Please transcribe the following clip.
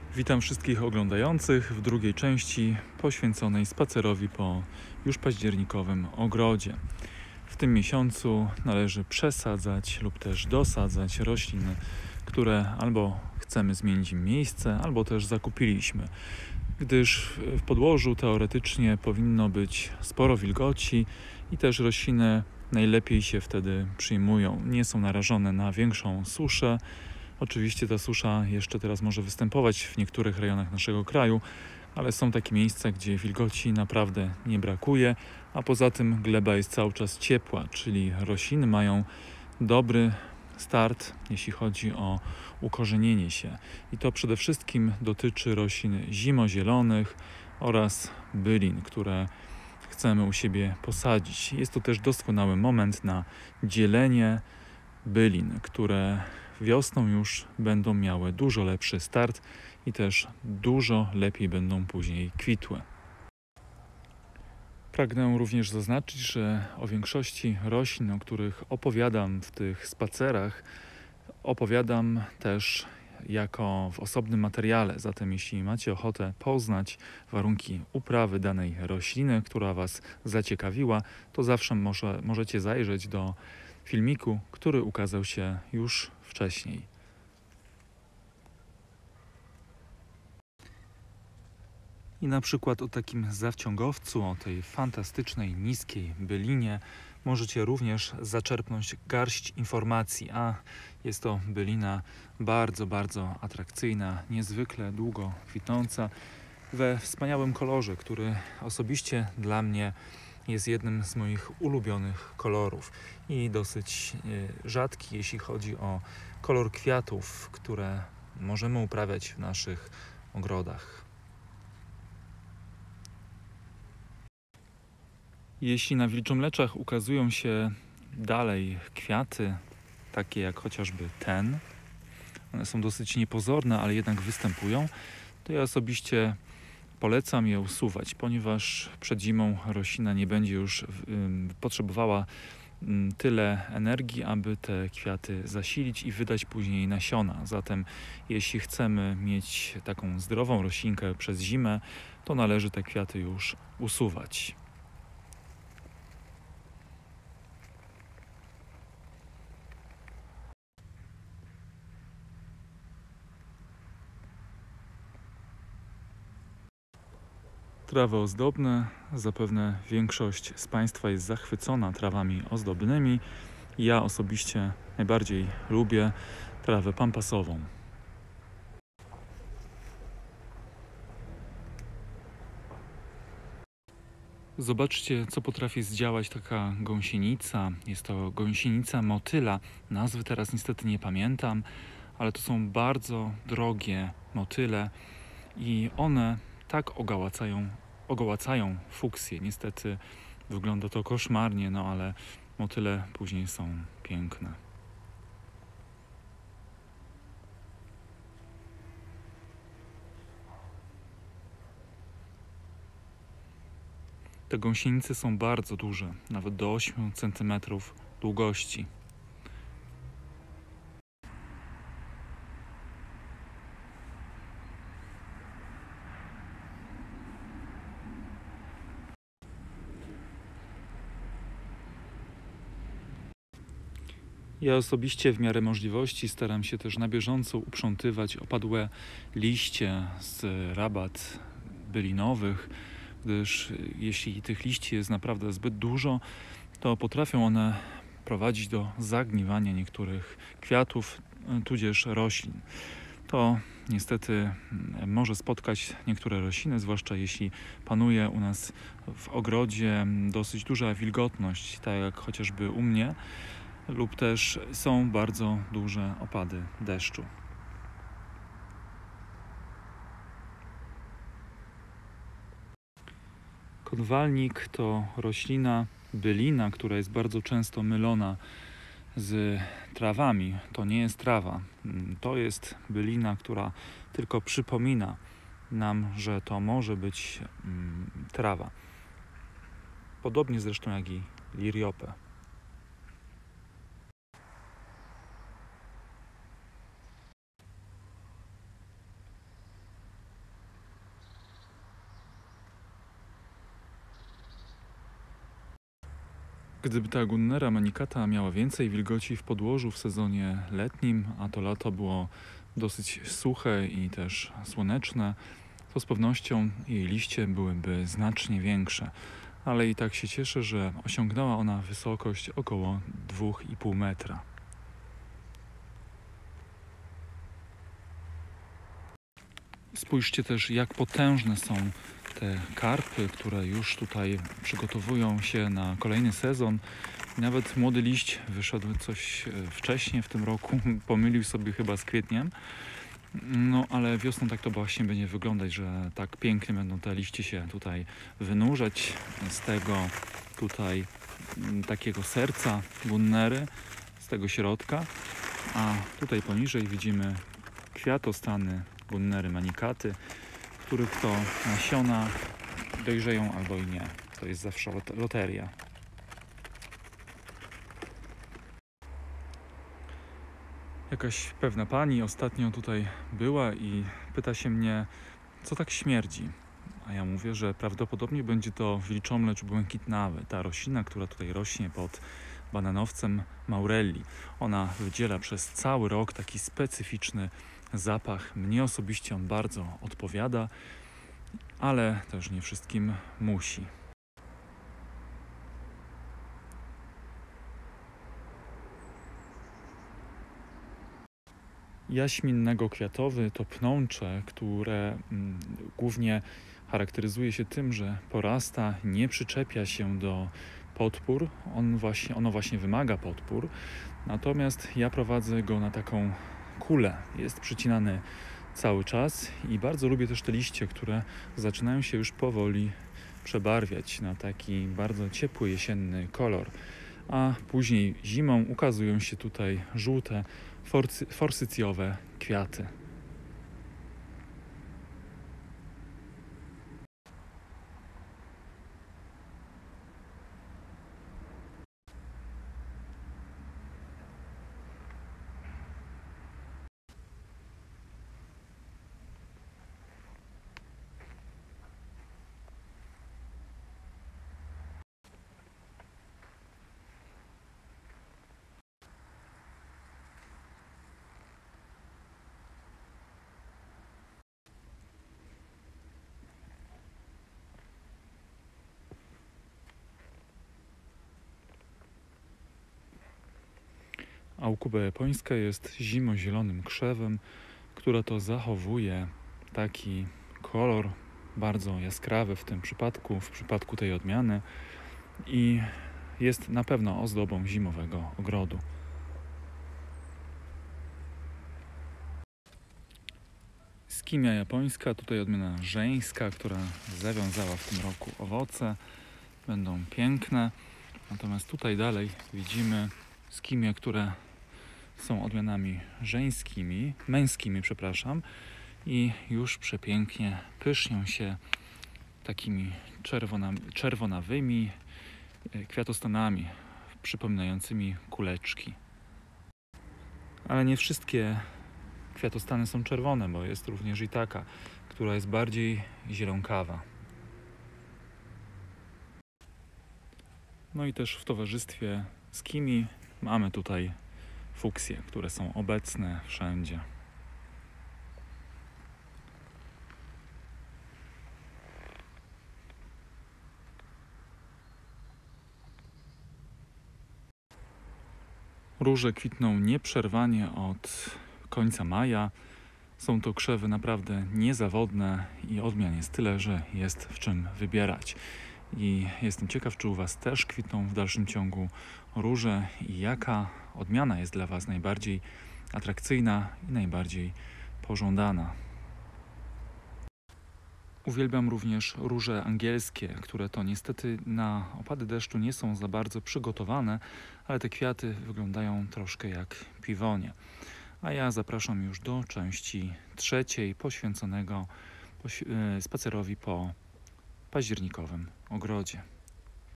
Witam wszystkich oglądających w drugiej części poświęconej spacerowi po już październikowym ogrodzie. W tym miesiącu należy przesadzać lub też dosadzać rośliny, które albo chcemy zmienić im miejsce, albo też zakupiliśmy, gdyż w podłożu teoretycznie powinno być sporo wilgoci i też rośliny najlepiej się wtedy przyjmują. Nie są narażone na większą suszę. Oczywiście ta susza jeszcze teraz może występować w niektórych rejonach naszego kraju, ale są takie miejsca, gdzie wilgoci naprawdę nie brakuje, a poza tym gleba jest cały czas ciepła, czyli rośliny mają dobry start, jeśli chodzi o ukorzenienie się. I to przede wszystkim dotyczy roślin zimozielonych oraz bylin, które chcemy u siebie posadzić. Jest to też doskonały moment na dzielenie bylin, które wiosną już będą miały dużo lepszy start i też dużo lepiej będą później kwitły. Pragnę również zaznaczyć, że o większości roślin, o których opowiadam w tych spacerach, opowiadam też jako w osobnym materiale. Zatem jeśli macie ochotę poznać warunki uprawy danej rośliny, która Was zaciekawiła, to zawsze możecie zajrzeć do filmiku, który ukazał się już wcześniej. I na przykład o takim zawciągowcu, o tej fantastycznej, niskiej bylinie możecie również zaczerpnąć garść informacji, a jest to bylina bardzo, bardzo atrakcyjna, niezwykle długo kwitnąca, we wspaniałym kolorze, który osobiście dla mnie jest jednym z moich ulubionych kolorów i dosyć rzadki, jeśli chodzi o kolor kwiatów, które możemy uprawiać w naszych ogrodach. Jeśli na wilczomleczach ukazują się dalej kwiaty, takie jak chociażby ten, one są dosyć niepozorne, ale jednak występują, to ja osobiście polecam je usuwać, ponieważ przed zimą roślina nie będzie już potrzebowała tyle energii, aby te kwiaty zasilić i wydać później nasiona. Zatem jeśli chcemy mieć taką zdrową roślinkę przez zimę, to należy te kwiaty już usuwać. Trawy ozdobne. Zapewne większość z Państwa jest zachwycona trawami ozdobnymi. Ja osobiście najbardziej lubię trawę pampasową. Zobaczcie, co potrafi zdziałać taka gąsienica. Jest to gąsienica motyla. Nazwy teraz niestety nie pamiętam, ale to są bardzo drogie motyle i one tak ogołacają fuksję. Niestety wygląda to koszmarnie, no ale motyle później są piękne. Te gąsienice są bardzo duże, nawet do 8 cm długości. Ja osobiście w miarę możliwości staram się też na bieżąco uprzątywać opadłe liście z rabat bylinowych, gdyż jeśli tych liści jest naprawdę zbyt dużo, to potrafią one prowadzić do zagniwania niektórych kwiatów, tudzież roślin. To niestety może spotkać niektóre rośliny, zwłaszcza jeśli panuje u nas w ogrodzie dosyć duża wilgotność, tak jak chociażby u mnie, lub też są bardzo duże opady deszczu. Konwalnik to roślina bylina, która jest bardzo często mylona z trawami. To nie jest trawa. To jest bylina, która tylko przypomina nam, że to może być trawa. Podobnie zresztą jak i liriope. Gdyby ta Gunnera manicata miała więcej wilgoci w podłożu w sezonie letnim, a to lato było dosyć suche i też słoneczne, to z pewnością jej liście byłyby znacznie większe. Ale i tak się cieszę, że osiągnęła ona wysokość około 2,5 metra. Spójrzcie też, jak potężne są te karpy, które już tutaj przygotowują się na kolejny sezon. Nawet młody liść wyszedł coś wcześniej w tym roku, pomylił sobie chyba z kwietniem. No ale wiosną tak to właśnie będzie wyglądać, że tak pięknie będą te liście się tutaj wynurzać z tego tutaj takiego serca Gunnery, z tego środka. A tutaj poniżej widzimy kwiatostany Gunnery manicaty, których to nasiona dojrzeją albo i nie. To jest zawsze loteria. Jakaś pewna pani ostatnio tutaj była i pyta się mnie, co tak śmierdzi. A ja mówię, że prawdopodobnie będzie to wilczomlecz błękitnawy, ta roślina, która tutaj rośnie pod bananowcem Maurelli. Ona wydziela przez cały rok taki specyficzny zapach. Mnie osobiście on bardzo odpowiada, ale też nie wszystkim musi. Jaśmin nagokwiatowy to pnącze, które głównie charakteryzuje się tym, że porasta, nie przyczepia się do podpór. Ono właśnie wymaga podpór. Natomiast ja prowadzę go na taką kulę. Jest przycinany cały czas i bardzo lubię też te liście, które zaczynają się już powoli przebarwiać na taki bardzo ciepły jesienny kolor. A później zimą ukazują się tutaj żółte, forsycjowe kwiaty. Aukuba japońska jest zimozielonym krzewem, która to zachowuje taki kolor bardzo jaskrawy w tym przypadku, w przypadku tej odmiany i jest na pewno ozdobą zimowego ogrodu. Skimia japońska, tutaj odmiana żeńska, która zawiązała w tym roku owoce. Będą piękne. Natomiast tutaj dalej widzimy skimie, które są odmianami męskimi, i już przepięknie pysznią się takimi czerwonawymi kwiatostanami przypominającymi kuleczki. Ale nie wszystkie kwiatostany są czerwone, bo jest również i taka, która jest bardziej zielonkawa. No i też w towarzystwie skimi mamy tutaj fuksje, które są obecne wszędzie. Róże kwitną nieprzerwanie od końca maja. Są to krzewy naprawdę niezawodne i odmian jest tyle, że jest w czym wybierać. I jestem ciekaw, czy u Was też kwitną w dalszym ciągu róże i jaka odmiana jest dla Was najbardziej atrakcyjna i najbardziej pożądana. Uwielbiam również róże angielskie, które to niestety na opady deszczu nie są za bardzo przygotowane, ale te kwiaty wyglądają troszkę jak piwonie. A ja zapraszam już do części trzeciej poświęconego spacerowi po październikowym ogrodzie.